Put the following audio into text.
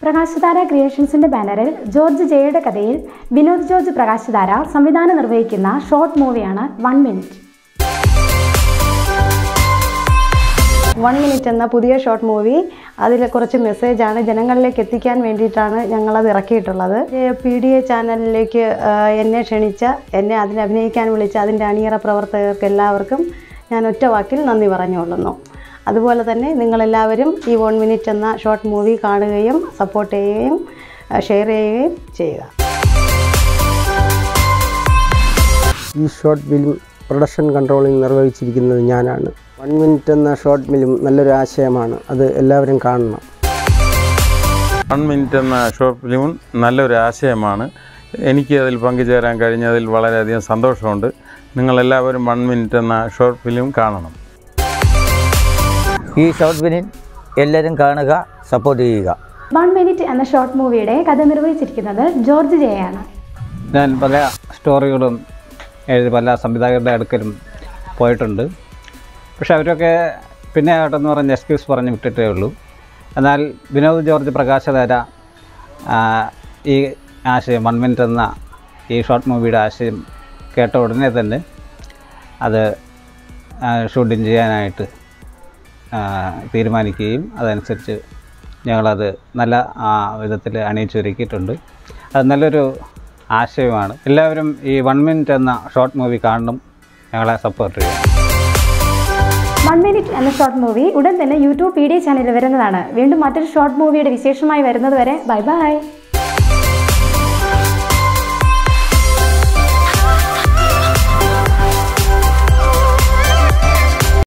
പ്രകാശധാര ക്രിയേഷൻസിന്റെ ബാനറിൽ ജോർജ് ജെയുടെ കഥയിൽ വിനോദ് ജോർജ് പ്രകാശധാര സംവിധാനം നിർവഹിക്കുന്ന ഷോർട്ട് മൂവിയാണ് 1 മിനിറ്റ്. 1 മിനിറ്റ് എന്ന പുതിയ ഷോർട്ട് മൂവി അതിൽ കുറച്ച് മെസ്സേജാണ് ജനങ്ങളിലേക്ക് എത്തിക്കാൻ വേണ്ടിയിട്ടാണ് ഞങ്ങളത് ഇറക്കിയിട്ടുള്ളത്. PDA ചാനലിലേക്ക് എന്നെ ക്ഷണിച്ച, എന്നെ അതിൽ അഭിനയിക്കാൻ വിളിച്ച അതിൻ്റെ അണിയറ പ്രവർത്തകർക്ക് എല്ലാവർക്കും ഞാൻ ഒറ്റ വാക്കിൽ നന്ദി പറഞ്ഞുകൊള്ളുന്നു. അതുപോലെ തന്നെ നിങ്ങളെല്ലാവരും ഈ 1 മിനിറ്റ് എന്ന ഷോർട്ട് മൂവി കാണുകയും സപ്പോർട്ട് ചെയ്യുകയും ഷെയർ ചെയ്യുകയും ചെയ്യുക. ഈ ഷോർട്ട് ഫിലിം പ്രൊഡക്ഷൻ കൺട്രോളിംഗ് നിർവഹിച്ചിരിക്കുന്നത് ഞാനാണ്. 1 മിനിറ്റ് എന്ന ഷോർട്ട് ഫിലിം നല്ലൊരു ആശയമാണ്, അത് എല്ലാവരും കാണണം. 1 മിനിറ്റ് എന്ന ഷോർട്ട് ഫിലിം നല്ലൊരു ആശയമാണ്. എനിക്ക് അതിൽ പങ്കുചേരാൻ കഴിഞ്ഞതിൽ വളരെയധികം സന്തോഷമുണ്ട്. നിങ്ങളെല്ലാവരും 1 മിനിറ്റ് എന്ന ഷോർട്ട് ഫിലിം കാണണം. ഈ ഷോർട്ട് ഫിലിം എല്ലാവരും കാണുക, സപ്പോർട്ട് ചെയ്യുക. 1 മിനിറ്റ് എന്ന ഷോർട്ട് മൂവിയുടെ കഥ നിർവഹിച്ചിരിക്കുന്നത് ജോർജ് ജെയാണ്. ഞാൻ പല സ്റ്റോറികളും എഴുതി പല സംവിധായകരുടെ അടുക്കലും പോയിട്ടുണ്ട്. പക്ഷെ അവരൊക്കെ പിന്നെ ആയിട്ടെന്ന് പറഞ്ഞ് എക്സ്ക്യൂസ് പറഞ്ഞ് വിട്ടിട്ടേ ഉള്ളൂ. എന്നാൽ വിനോദ് ജോർജ് പ്രകാശധാര ഈ ആശയം 1 മിനിറ്റ് എന്ന ഈ ഷോർട്ട് മൂവിയുടെ ആശയം കേട്ട ഉടനെ തന്നെ അത് ഷൂട്ടിങ് ചെയ്യാനായിട്ട് തീരുമാനിക്കുകയും അതനുസരിച്ച് ഞങ്ങളത് നല്ല വിധത്തിൽ അണിയിച്ചൊരുക്കിയിട്ടുണ്ട്. അത് നല്ലൊരു ആശയമാണ്. എല്ലാവരും ഈ 1 മിനിറ്റ് എന്ന ഷോർട്ട് മൂവി കാണണം, ഞങ്ങളെ സപ്പോർട്ട് ചെയ്യണം. 1 മിനിറ്റ് എന്ന ഷോർട്ട് മൂവി ഉടൻ തന്നെ YouTube PDA ചാനലിൽ വരുന്നതാണ്. വീണ്ടും മറ്റൊരു ഷോർട്ട് മൂവിയുടെ വിശേഷമായി വരുന്നത് വരെ ബൈ ബൈ.